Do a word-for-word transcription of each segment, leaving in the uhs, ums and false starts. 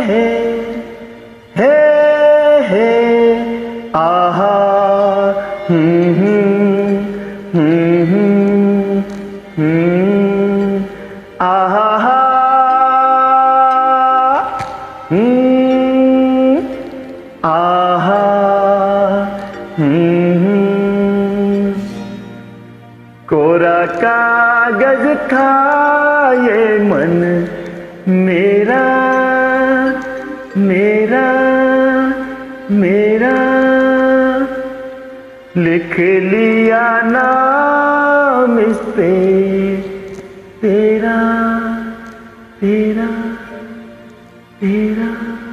हे हे हे आहा हम्म हम्म हम्म हम्म आहा हम्म आहा हम्म कोरा कागज था ये मन मेरा मेरा मेरा लिख लिया नाम इस पे तेरा तेरा तेरा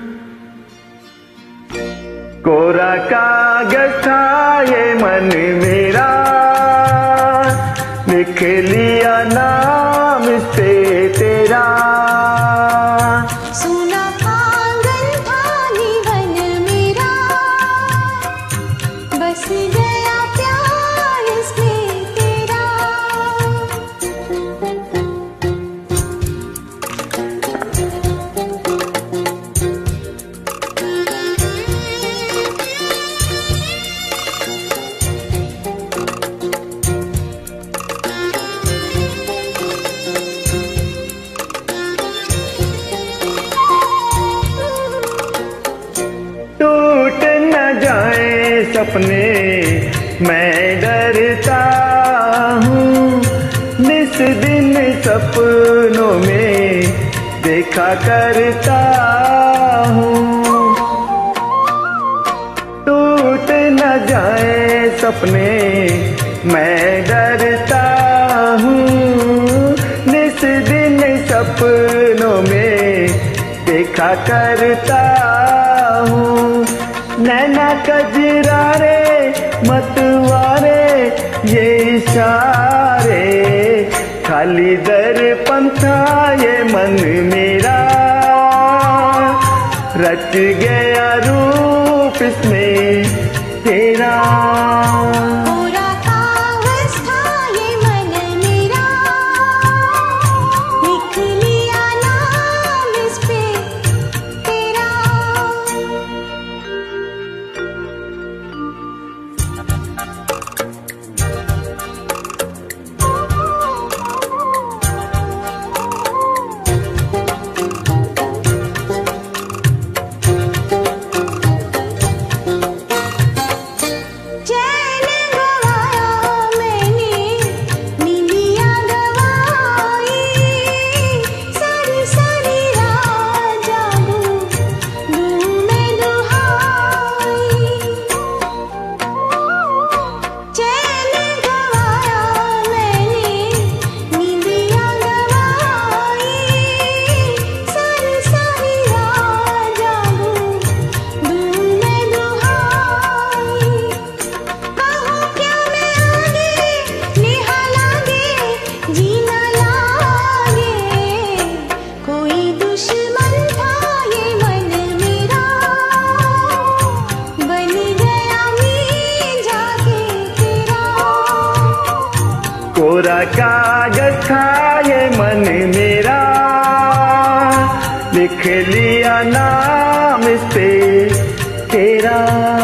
कोरा कागज था ये मन मेरा लिख लिया नाम इस पे तेरा सुना आंगन था जीवन मेरा बस गया प्यार इसमें तेरा टूट न जाए सपने मैं डरता हूँ निस दिन सपनों में देखा करता हूँ टूट न जाए सपने मैं डरता हूँ निस दिन सपनों में देखा करता हूँ नैना कजरारे मतवारे ये इशारे खाली दर्पण था ये मन मेरा रच गया रूप इसमें तेरा कोरा कागज था ये मन मेरा लिख लिया नाम इस पे तेरा चैन गवाया मैंने नींदियां गवाई सारी सारी रात जागूं दूं मैं दुहाई चैन गवाया मैंने नींदियां गवाई सारी सारी रात जागूं दूं मैं दुहाई कहो क्या मैं आगे नेहा लागे जीना लागे कोई दुश्मन था ये मन मेरा बन गया मैं जाके तेरा कोरा कागज था ये मन मेरा लिख लिया नाम इस पे तेरा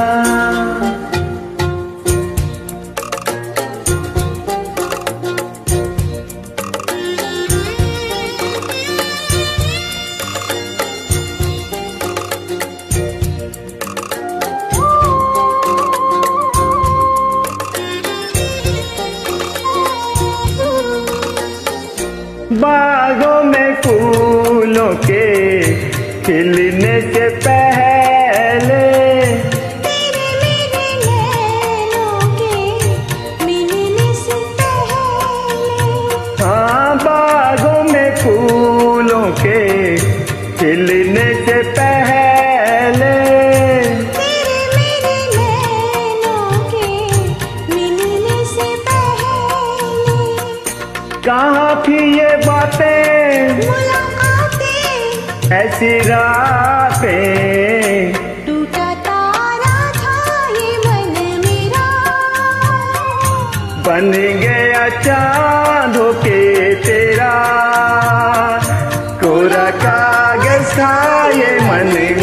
बागों में फूलों के खिलने से पहले तेरे मेरे नैनों के मिलने से पहले हाँ बागों में फूलों के खिलने से पहले तेरे मेरे नैनों के मिलने से पहले कहाँ थी ये बातें मुलाकातें ऐसी रातें टूटा तारा था ये मन मेरा बन गया चांद होके तेरा कोरा कागज था ये मन मन